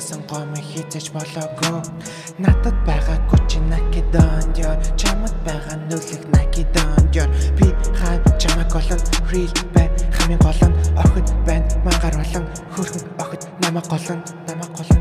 насан гом хийдэж болоогүй. Надад байгаагүй чи накидон ёр. Чамд байгаа нүлэг накидон ёр. Би хаа чамаг олон real бай. Хамгийн гол нь охид байна. Мангар болон хөрхөн охид намайг голон